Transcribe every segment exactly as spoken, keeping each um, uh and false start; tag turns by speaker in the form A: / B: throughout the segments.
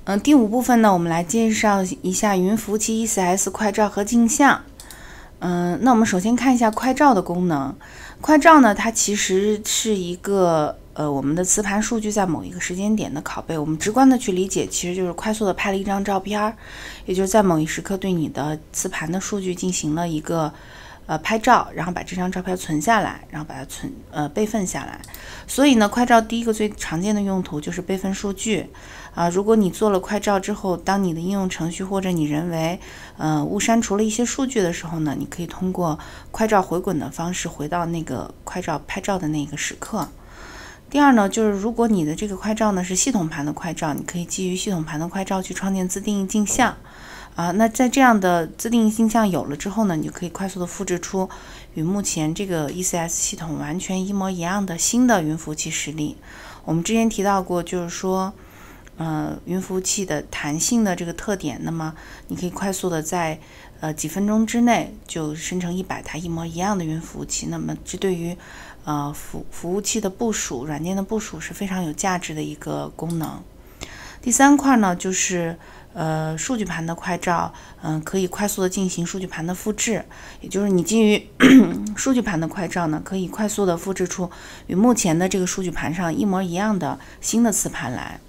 A: 嗯，第五部分呢，我们来介绍一下云服务器 E C S 快照和镜像。嗯，那我们首先看一下快照的功能。快照呢，它其实是一个呃我们的磁盘数据在某一个时间点的拷贝。我们直观的去理解，其实就是快速的拍了一张照片，也就是在某一时刻对你的磁盘的数据进行了一个呃拍照，然后把这张照片存下来，然后把它存呃备份下来。所以呢，快照第一个最常见的用途就是备份数据。啊，如果你做了快照之后，当你的应用程序或者你人为呃误删除了一些数据的时候呢，你可以通过快照回滚的方式回到那个快照拍照的那个时刻。第二呢，就是如果你的这个快照呢是系统盘的快照，你可以基于系统盘的快照去创建自定义镜像。啊，那在这样的自定义镜像有了之后呢，你就可以快速的复制出与目前这个 E C S 系统完全一模一样的新的云服务器实例。我们之前提到过，就是说呃，云服务器的弹性的这个特点，那么你可以快速的在呃几分钟之内就生成一百台一模一样的云服务器。那么这对于呃服服务器的部署、软件的部署是非常有价值的一个功能。第三块呢，就是呃数据盘的快照，嗯、呃，可以快速的进行数据盘的复制，也就是你基于数据盘的快照呢，可以快速的复制出与目前的这个数据盘上一模一样的新的磁盘来。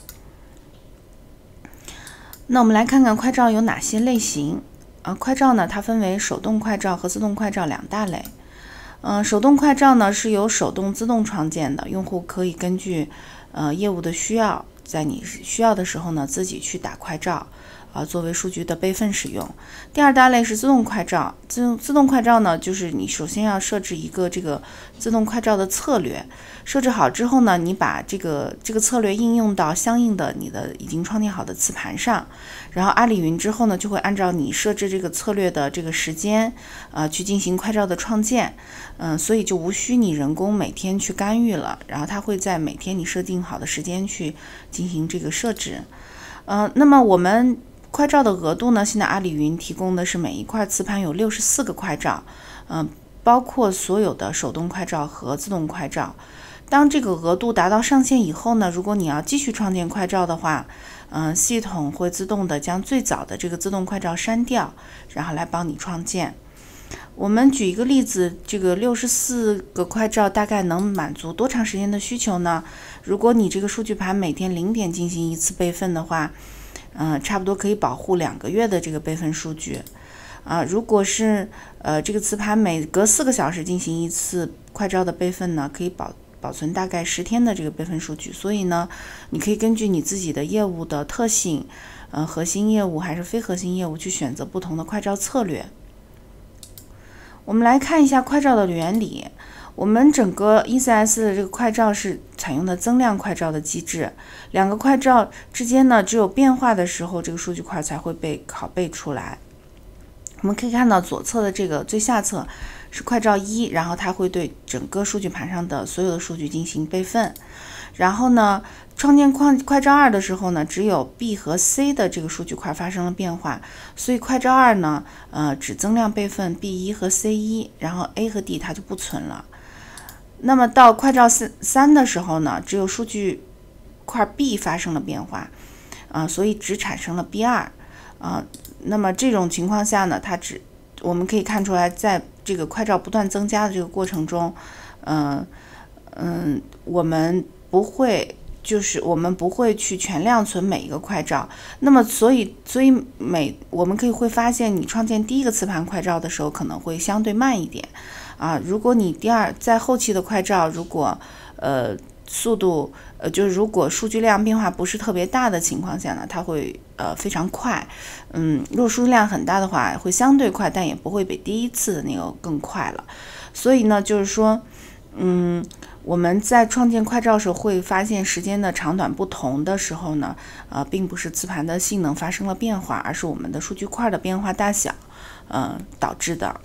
A: 那我们来看看快照有哪些类型啊？快照呢，它分为手动快照和自动快照两大类。嗯、呃，手动快照呢是由手动自动创建的，用户可以根据呃业务的需要，在你需要的时候呢，自己去打快照，啊、呃，作为数据的备份使用。第二大类是自动快照，自自动快照呢，就是你首先要设置一个这个自动快照的策略，设置好之后呢，你把这个这个策略应用到相应的你的已经创建好的磁盘上，然后阿里云之后呢，就会按照你设置这个策略的这个时间，呃，去进行快照的创建，嗯、呃，所以就无需你人工每天去干预了，然后它会在每天你设定好的时间去进行这个设置，呃，那么我们快照的额度呢，现在阿里云提供的是每一块磁盘有六十四个快照，嗯、呃，包括所有的手动快照和自动快照。当这个额度达到上限以后呢，如果你要继续创建快照的话，嗯、呃，系统会自动的将最早的这个自动快照删掉，然后来帮你创建。我们举一个例子，这个六十四个快照大概能满足多长时间的需求呢？如果你这个数据盘每天零点进行一次备份的话，嗯、呃，差不多可以保护两个月的这个备份数据。啊，如果是呃这个磁盘每隔四个小时进行一次快照的备份呢，可以保保存大概十天的这个备份数据。所以呢，你可以根据你自己的业务的特性，呃，核心业务还是非核心业务去选择不同的快照策略。我们来看一下快照的原理。我们整个 E C S 的这个快照是采用的增量快照的机制，两个快照之间呢，只有变化的时候，这个数据块才会被拷贝出来。我们可以看到左侧的这个最下侧是快照一，然后它会对整个数据盘上的所有的数据进行备份。然后呢，创建快快照二的时候呢，只有 B 和 C 的这个数据块发生了变化，所以快照二呢，呃，只增量备份 B 一 和 C 一，然后 A 和 D 它就不存了。那么到快照三的时候呢，只有数据块 B 发生了变化，啊、呃，所以只产生了 B 二，啊、呃，那么这种情况下呢，它只我们可以看出来，在这个快照不断增加的这个过程中，嗯、呃、嗯、呃，我们不会。就是我们不会去全量存每一个快照，那么所以所以每我们可以会发现，你创建第一个磁盘快照的时候可能会相对慢一点啊。如果你第二在后期的快照，如果呃速度呃就是如果数据量变化不是特别大的情况下呢，它会呃非常快。嗯，如果数据量很大的话，会相对快，但也不会比第一次的那个更快了。所以呢，就是说，嗯。我们在创建快照时会发现时间的长短不同的时候呢，呃，并不是磁盘的性能发生了变化，而是我们的数据块的变化大小，呃，导致的。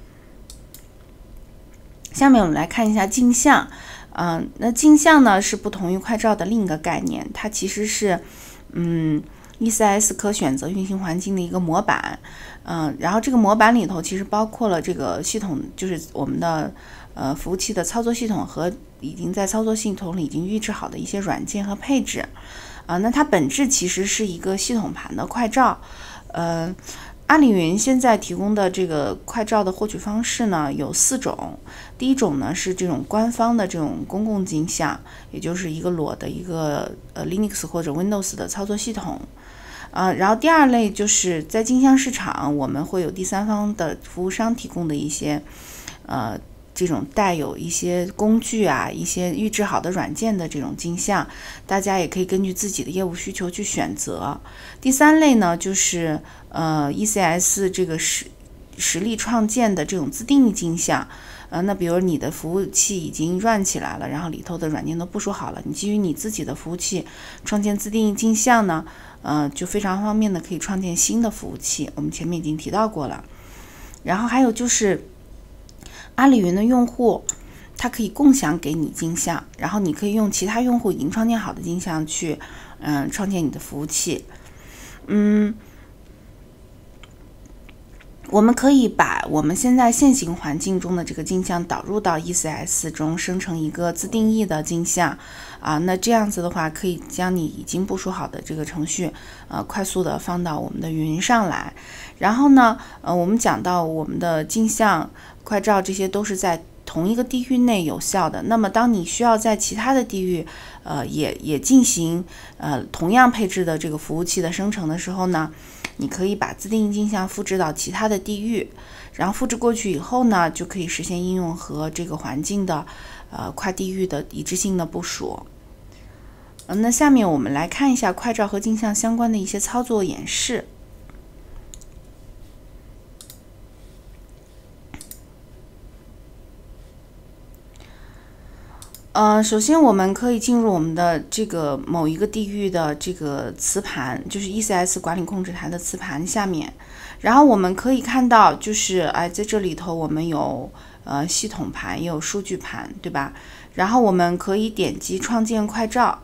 A: 下面我们来看一下镜像，嗯、呃，那镜像呢是不同于快照的另一个概念，它其实是，嗯 ，E C S 可选择运行环境的一个模板，嗯、呃，然后这个模板里头其实包括了这个系统，就是我们的。呃，服务器的操作系统和已经在操作系统里已经预置好的一些软件和配置， 啊，那它本质其实是一个系统盘的快照。呃，阿里云现在提供的这个快照的获取方式呢有四种。第一种呢是这种官方的这种公共镜像，也就是一个裸的一个呃 Linux 或者 Windows 的操作系统。呃，然后第二类就是在镜像市场，我们会有第三方的服务商提供的一些呃这种带有一些工具啊，一些预制好的软件的这种镜像，大家也可以根据自己的业务需求去选择。第三类呢，就是呃 E C S 这个实实力创建的这种自定义镜像。呃，那比如你的服务器已经 run 起来了，然后里头的软件都部署好了，你基于你自己的服务器创建自定义镜像呢，呃，就非常方便的可以创建新的服务器。我们前面已经提到过了。然后还有就是阿里云的用户，它可以共享给你镜像，然后你可以用其他用户已经创建好的镜像去，嗯、呃，创建你的服务器。嗯。我们可以把我们现在现行环境中的这个镜像导入到 E C S 中，生成一个自定义的镜像啊。那这样子的话，可以将你已经部署好的这个程序，呃，快速的放到我们的云上来。然后呢，呃，我们讲到我们的镜像、快照这些都是在同一个地域内有效的。那么，当你需要在其他的地域，呃，也也进行呃同样配置的这个服务器的生成的时候呢，你可以把自定义镜像复制到其他的地域，然后复制过去以后呢，就可以实现应用和这个环境的呃跨地域的一致性的部署。嗯、呃，那下面我们来看一下快照和镜像相关的一些操作演示。呃，首先我们可以进入我们的这个某一个地域的这个磁盘，就是 E C S 管理控制台的磁盘下面，然后我们可以看到，就是哎，在这里头我们有呃系统盘，也有数据盘，对吧？然后我们可以点击创建快照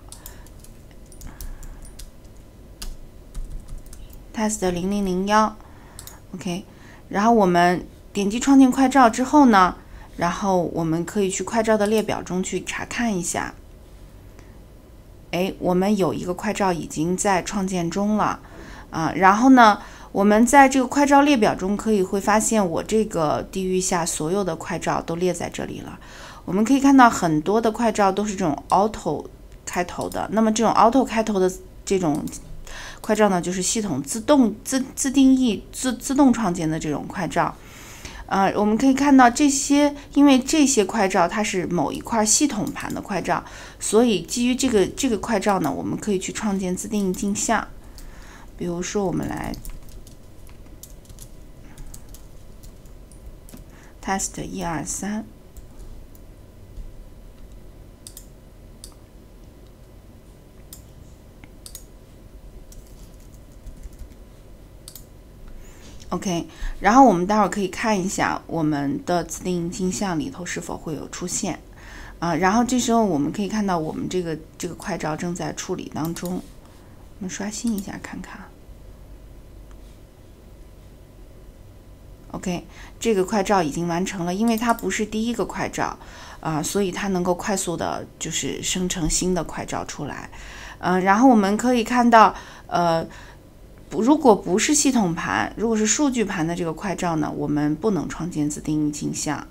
A: ，test 零零零一 ，OK， 然后我们点击创建快照之后呢，然后我们可以去快照的列表中去查看一下。哎，我们有一个快照已经在创建中了啊。然后呢，我们在这个快照列表中可以会发现，我这个地域下所有的快照都列在这里了。我们可以看到很多的快照都是这种 auto 开头的。那么这种 auto 开头的这种快照呢，就是系统自动自自定义自自动创建的这种快照。呃，我们可以看到这些，因为这些快照它是某一块系统盘的快照，所以基于这个这个快照呢，我们可以去创建自定义镜像。比如说，我们来 test 一二三。OK， 然后我们待会儿可以看一下我们的自定义镜像里头是否会有出现啊。然后这时候我们可以看到我们这个这个快照正在处理当中，我们刷新一下看看。OK， 这个快照已经完成了，因为它不是第一个快照啊，所以它能够快速的就是生成新的快照出来。嗯，然后我们可以看到，呃。如果不是系统盘，如果是数据盘的这个快照呢，我们不能创建自定义镜像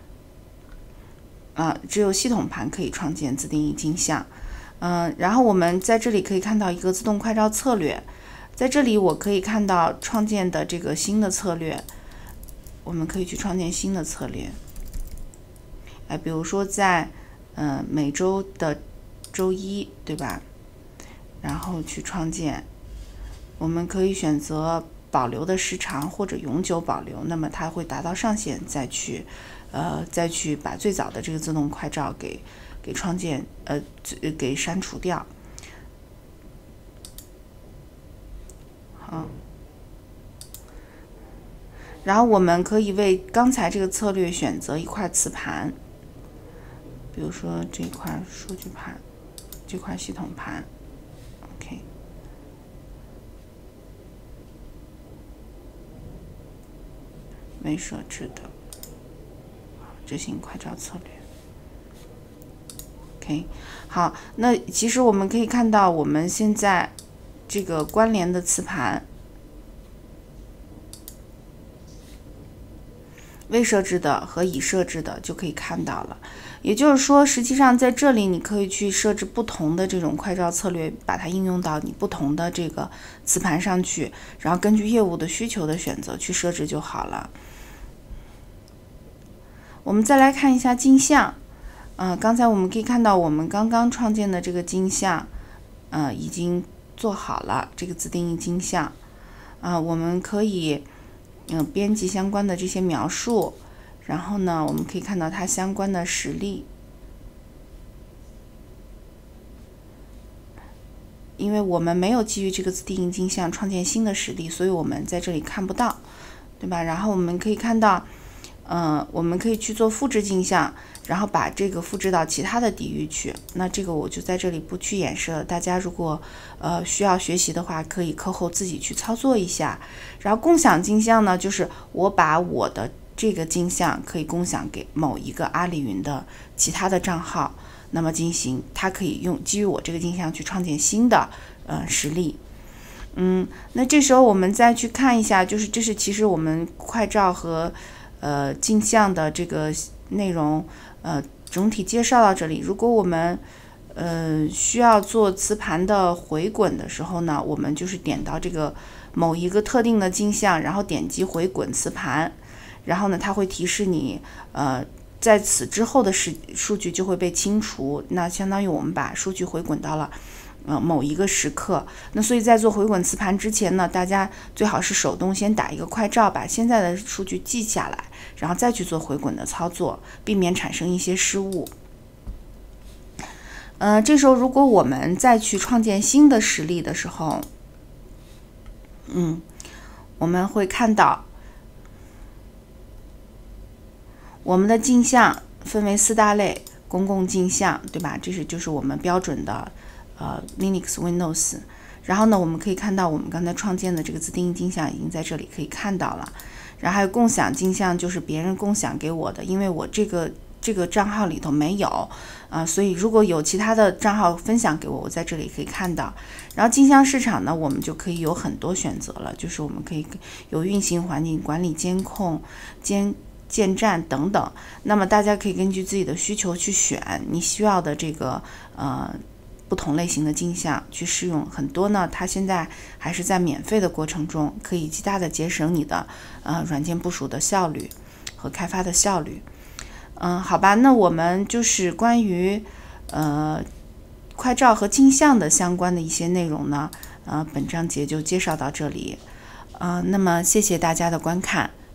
A: 啊，只有系统盘可以创建自定义镜像。嗯，然后我们在这里可以看到一个自动快照策略，在这里我可以看到创建的这个新的策略，我们可以去创建新的策略。哎，比如说在嗯、呃、每周的周一，对吧？然后去创建。我们可以选择保留的时长或者永久保留，那么它会达到上限再去，呃，再去把最早的这个自动快照给给创建，呃，给删除掉。好，然后我们可以为刚才这个策略选择一块磁盘，比如说这块数据盘，这块系统盘 ，OK。未设置的执行快照策略 ，OK， OK， 好，那其实我们可以看到，我们现在这个关联的磁盘未设置的和已设置的就可以看到了。也就是说，实际上在这里你可以去设置不同的这种快照策略，把它应用到你不同的这个磁盘上去，然后根据业务的需求的选择去设置就好了。我们再来看一下镜像，呃，刚才我们可以看到我们刚刚创建的这个镜像，呃，已经做好了这个自定义镜像，啊、呃，我们可以嗯、呃、编辑相关的这些描述。然后呢，我们可以看到它相关的实例，因为我们没有基于这个自定义镜像创建新的实例，所以我们在这里看不到，对吧？然后我们可以看到，呃，我们可以去做复制镜像，然后把这个复制到其他的底域去。那这个我就在这里不去演示了，大家如果呃需要学习的话，可以课后自己去操作一下。然后共享镜像呢，就是我把我的这个镜像可以共享给某一个阿里云的其他的账号，那么进行它可以用基于我这个镜像去创建新的呃实例。嗯，那这时候我们再去看一下，就是这是其实我们快照和呃镜像的这个内容呃整体介绍到这里。如果我们呃需要做磁盘的回滚的时候呢，我们就是点到这个某一个特定的镜像，然后点击回滚磁盘。然后呢，它会提示你，呃，在此之后的数数据就会被清除。那相当于我们把数据回滚到了，呃，某一个时刻。那所以在做回滚磁盘之前呢，大家最好是手动先打一个快照，把现在的数据记下来，然后再去做回滚的操作，避免产生一些失误。呃，这时候如果我们再去创建新的实例的时候，嗯，我们会看到。我们的镜像分为四大类，公共镜像，对吧？这是就是我们标准的呃 Linux、Windows。然后呢，我们可以看到我们刚才创建的这个自定义镜像已经在这里可以看到了。然后还有共享镜像，就是别人共享给我的，因为我这个这个账号里头没有啊、呃，所以如果有其他的账号分享给我，我在这里可以看到。然后镜像市场呢，我们就可以有很多选择了，就是我们可以有运行环境管理、监控、监。建站等等，那么大家可以根据自己的需求去选你需要的这个呃不同类型的镜像去试用。很多呢，它现在还是在免费的过程中，可以极大的节省你的呃软件部署的效率和开发的效率。嗯、呃，好吧，那我们就是关于呃快照和镜像的相关的一些内容呢，呃，本章节就介绍到这里。呃，那么谢谢大家的观看。